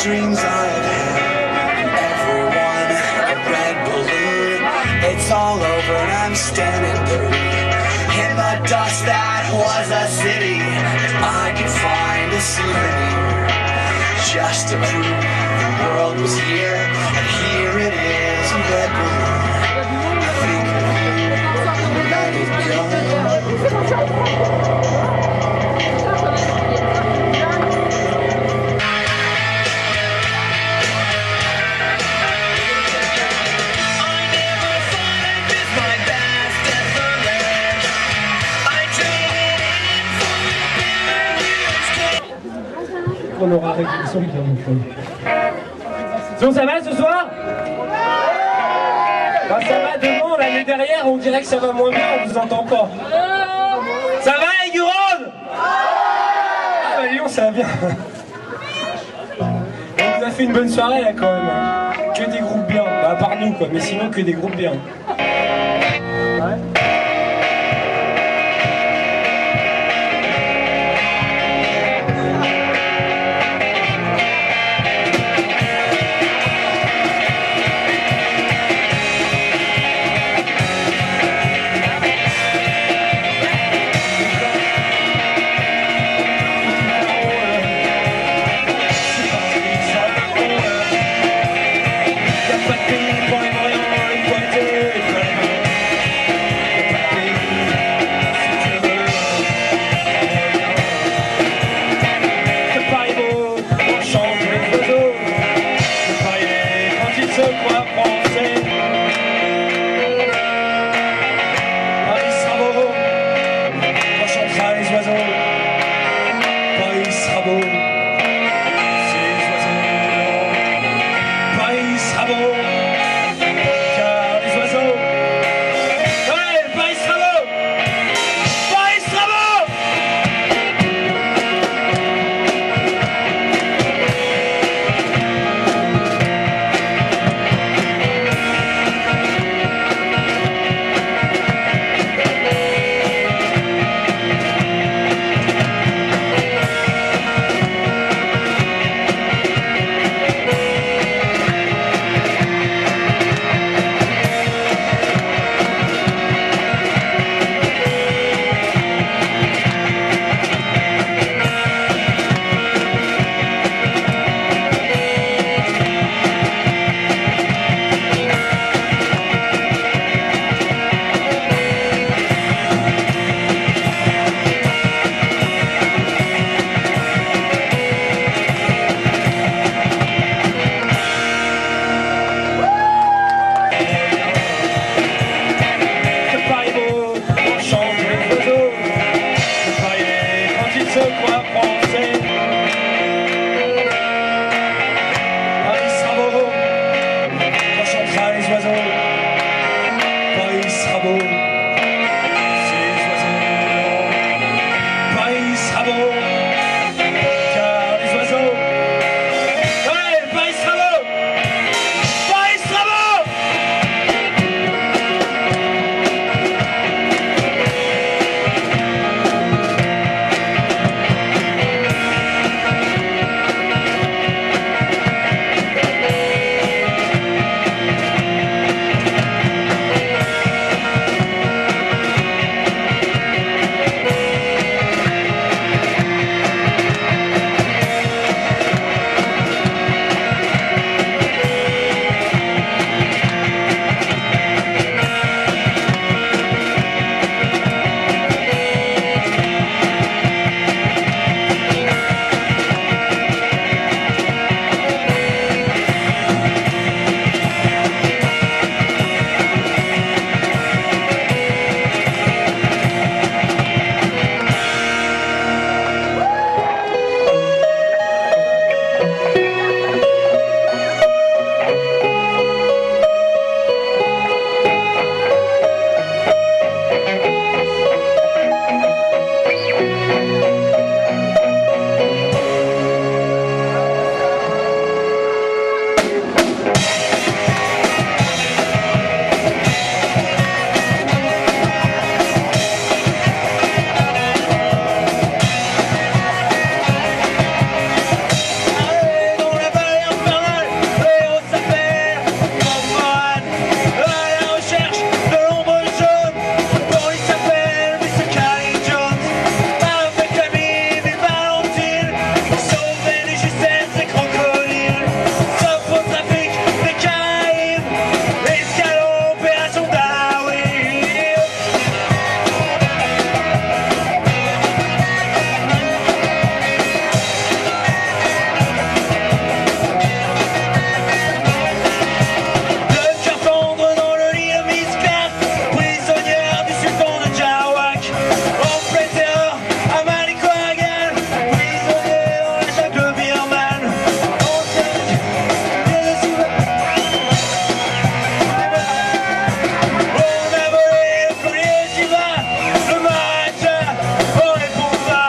dreams I've had, everyone a red balloon. It's all over and I'm standing pretty in the dust that was a city. If I could find a souvenir just to prove the world was here, and here it is, a red balloon. I think of you, let it go. On aura réflexion bien mon Donc ça va ce soir? Bah, ça va devant, l'année dernière on dirait que ça va moins bien, on vous entend pas. Ça va les Guronnes? Ah bah Lyon ça va bien. On vous a fait une bonne soirée là quand même. Que des groupes bien, bah à part nous quoi, mais sinon que des groupes bien. Ouais. Sauver les justesses des crocodiles, sauf au trafic des Caraïbes, escale opération Darwin. Le cœur tendre dans le lit de Miss Claire, prisonnière du sultan de Jarouak, en pleine terreur à Malikouagan, prisonnier dans la jungle birmane, en tête, on a volé le premier Shiva, le Maharaja, on répond pas.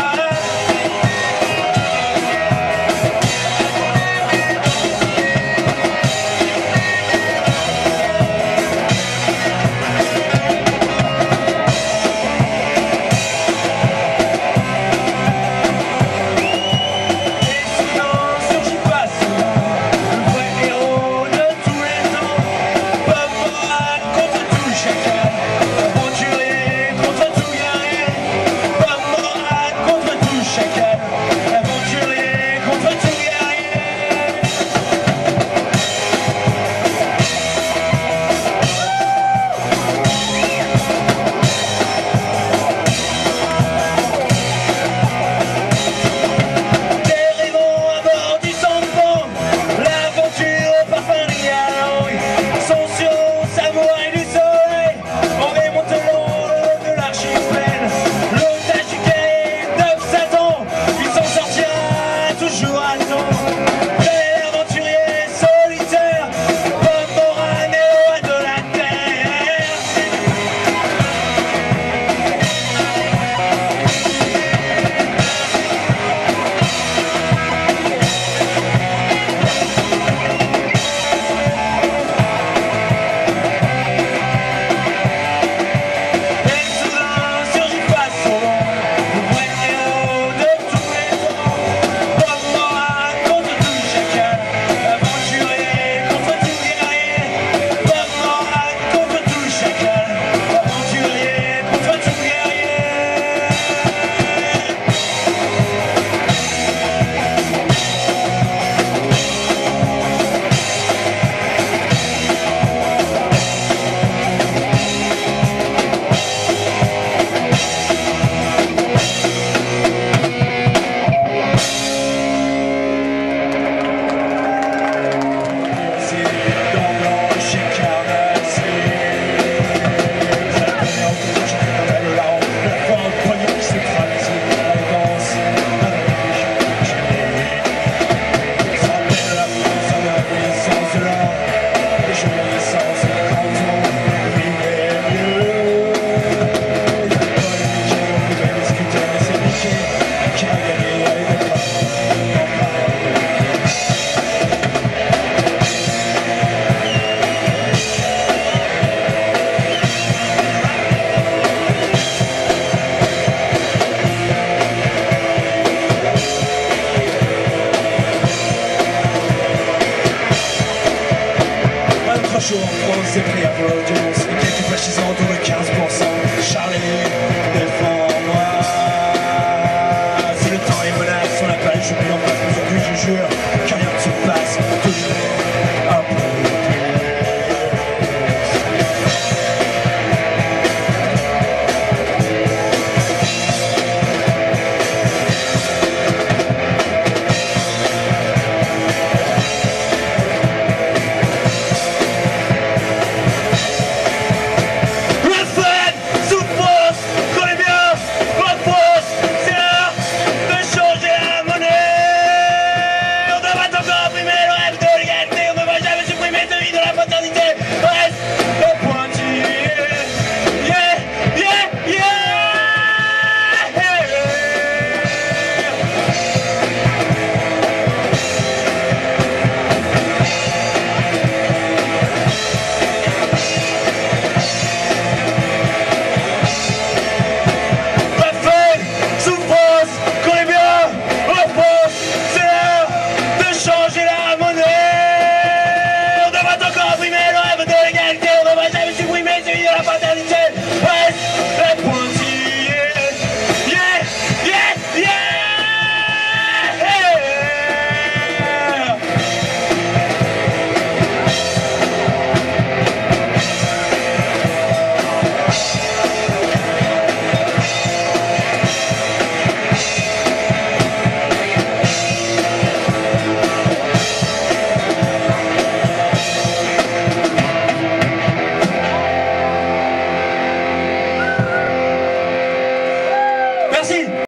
Et soudain surgit pas le vrai héros de tous les temps, Bob Moran contre tout chacal, aventurier contre tout guerrier, Bob Moran contre tout chacal, aventurier contre tout guerrier. Dérivons à bord du Sampan, l'aventure au parfum des galangues, son surnom samouraï du soleil, on remonte le long de l'archipel, l'otage du guerrier 9 Satan, il s'en sortira toujours à temps. Bel aventurier solitaire, Bob Moran est le roi de la terre. Et soudain surgit pas son nom, le vrai héros de tous les temps, Bob Moran contre tout chacal, aventurier contre tout guerrier, Bob Moran contre tout chacal, aventurier contre tout guerrier. Un jour en France, c'est pris à l'audience, et quelques fascisants dont le 15%. Charlie, défends-moi. Si le temps est menace, on n'a pas le jour en